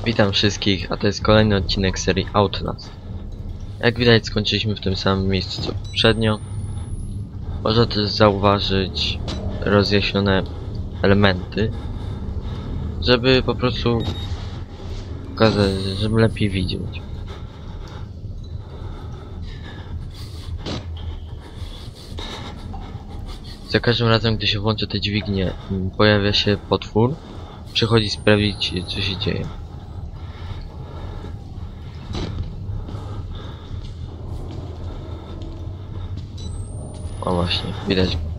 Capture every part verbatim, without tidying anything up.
Witam wszystkich, a to jest kolejny odcinek serii Outlast. Jak widać, skończyliśmy w tym samym miejscu co poprzednio. Można też zauważyć rozjaśnione elementy, żeby po prostu pokazać, żeby lepiej widzieć. Za każdym razem, gdy się włącza te dźwignie, pojawia się potwór, przychodzi sprawdzić, co się dzieje. O właśnie, widać go.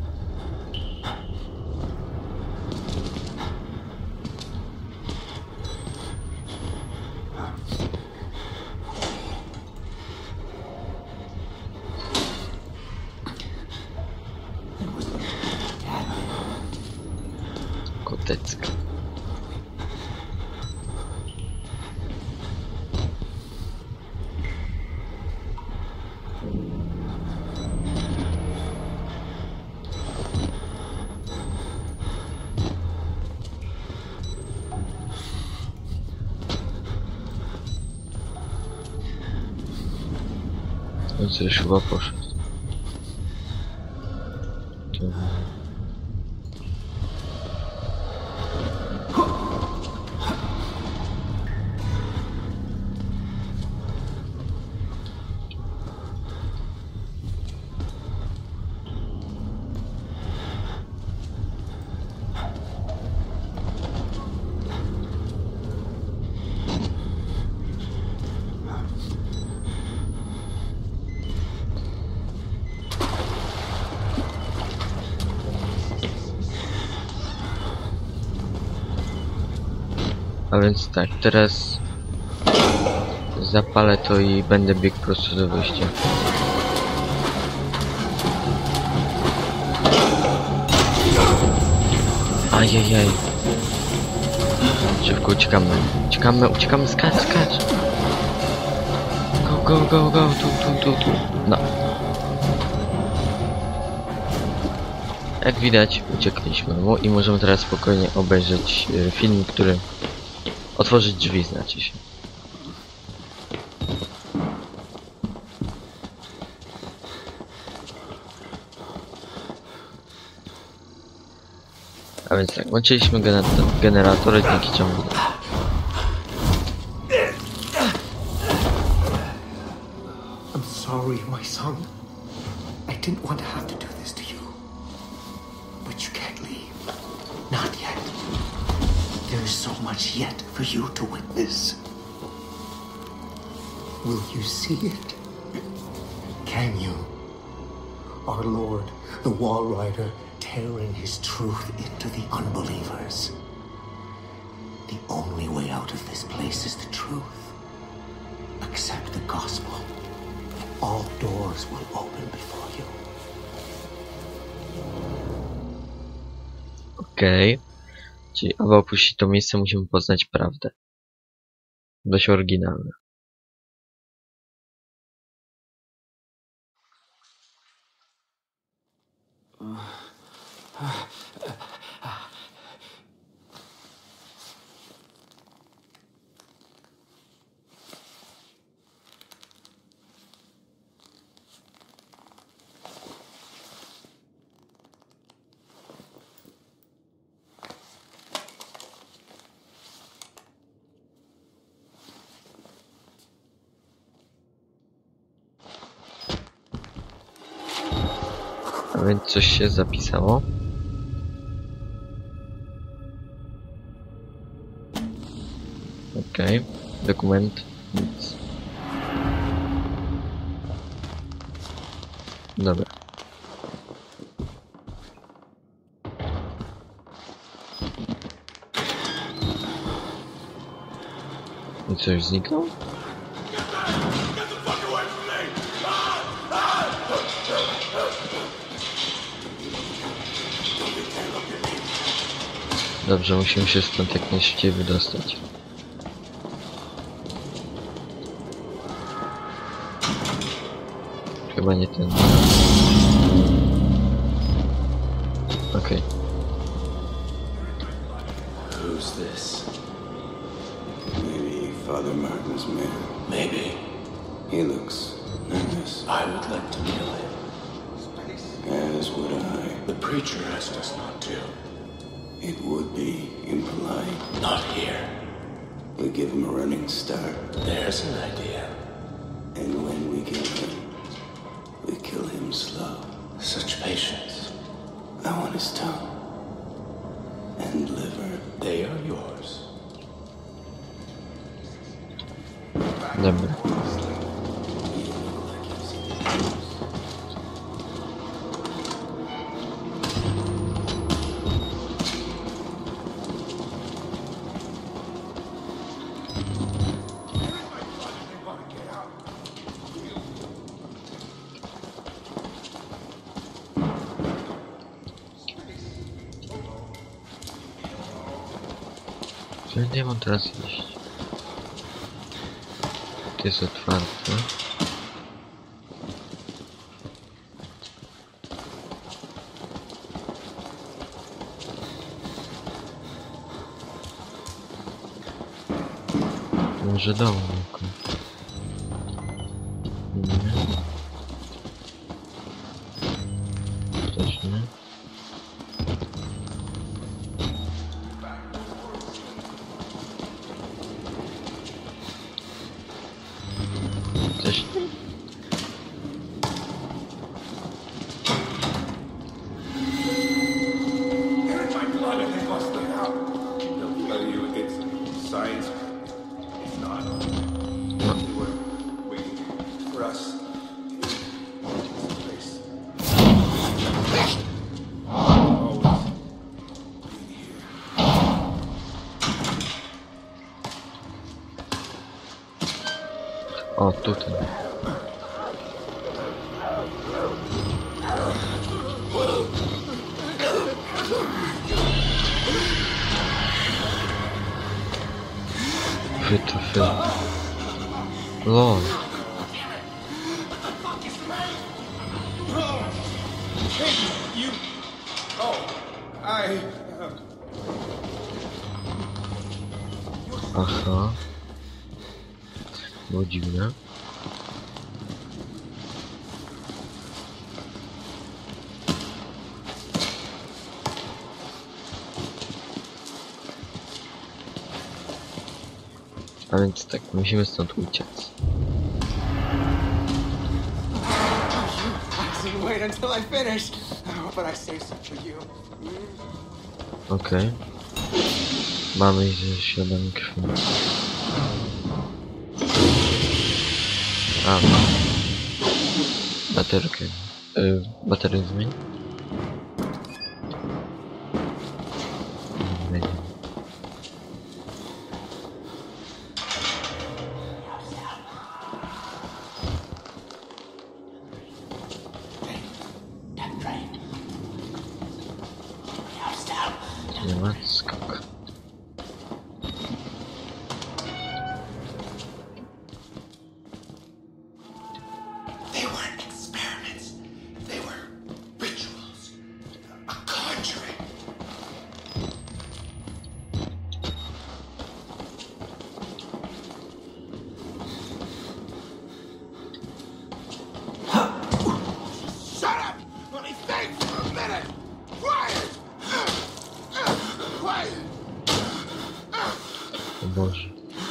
Kotecka. On coś chyba poszedł. Tu. A więc tak, teraz zapalę to i będę biegł prosto do wyjścia. Ajajaj. Szybko uciekamy. Uciekamy, uciekamy, skacz, skacz. Go, go, go, go, tu, tu, tu, tu. No. Jak widać, uciekliśmy mu i możemy teraz spokojnie obejrzeć y, film, który... Otworzyć drzwi, znaczy się. A więc tak, włączyliśmy generator, generatory, dzięki czemu... I'm sorry, my son. I didn't want to have to do this to you. But you can't leave. Not yet. There is so much yet for you to witness. Will you see it? Can you? Our Lord, the Wall Rider, tearing his truth into the unbelievers. The only way out of this place is the truth. Accept the gospel. All doors will open before you. Okej. Okay. Czyli aby opuścić to miejsce, musimy poznać prawdę. Dość oryginalne. A więc coś się zapisało. Okej, okay. Dokument, nic. Dobra. I coś zniknął? Dobrze, musimy się stąd jak najszybciej wydostać. Chyba nie ten. Okej. Okay. Who's this? Maybe Father Martin's man. Maybe. He looks nervous. I would like to kill him. As would I. The preacher asked us not to. It would be impolite. Not here. We give him a running start. There's an idea. And when we kill him, we kill him slow. Such patience. I want his tongue. And liver. They are yours. Dobra. Gdzie ja mam teraz iść? To jest otwarte. Może domu tylko. Nie. Też nie. Też nie. They're in my blood and they must get out. They'll tell you it's science. It's not. No. They were waiting for us. This place. Always been here. O, tutaj. Wytwy. Lol. You. Oh, I. Uh, Aha. Było dziwne. A więc tak, musimy stąd uciec. Wait until I finish. Oh, but I say so for you. Okej. Okay. Mamy ze śladami krwi. A, mam. Baterkę. Yy, baterię zmień. Będzie. Nie ma skok. They weren't experiments. They were rituals. A conjuring. Shut up! Let me think for a minute! Quiet! Quiet! O Boże.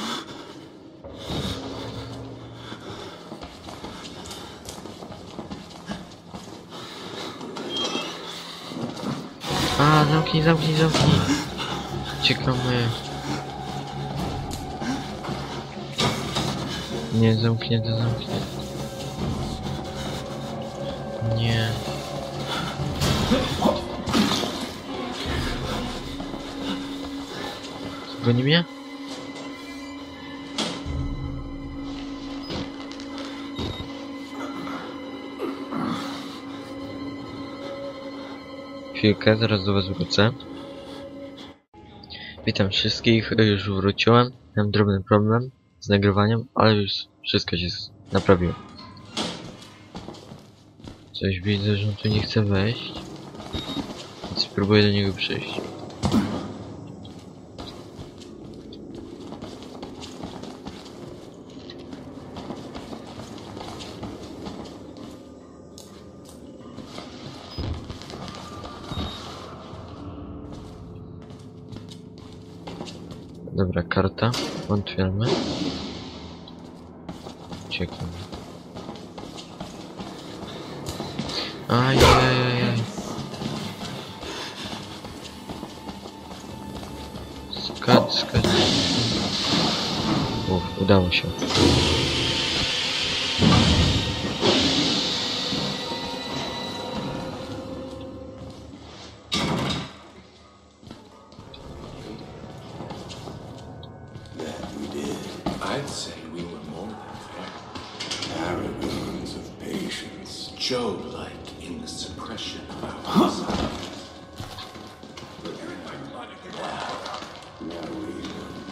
A, zamknij, zamknij, zamknij. Uciekamy. Nie, zamknięte, zamknięte. Nie. Goni mnie? Chwilkę, zaraz do was wrócę. Witam wszystkich, już wróciłem. Miałem drobny problem z nagrywaniem, ale już wszystko się naprawiło. Coś widzę, że on tu nie chce wejść, więc spróbuję do niego przyjść. Dobra, karta. Otwieramy. Ciekawe. Ajajajajaj. Skacz, skacz. Uf, udało się. I'd say we were more than fair. Paragons of patience. Job-like in the suppression of our desires. Now we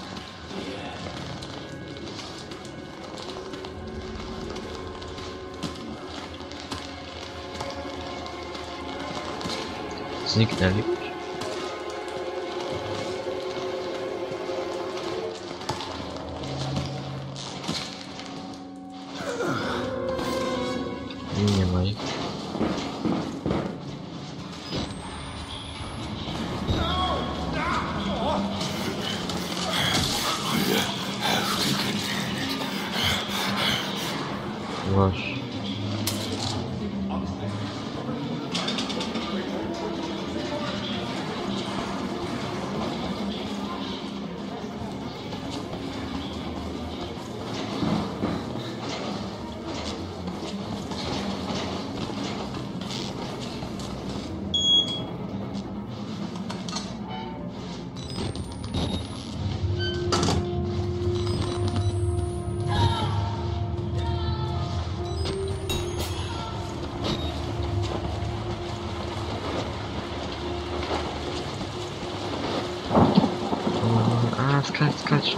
Zniknęli już? Nie ma ich. Masz. A, skacz, skacz.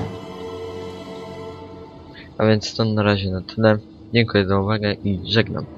A więc to na razie na tyle. Dziękuję za uwagę i żegnam.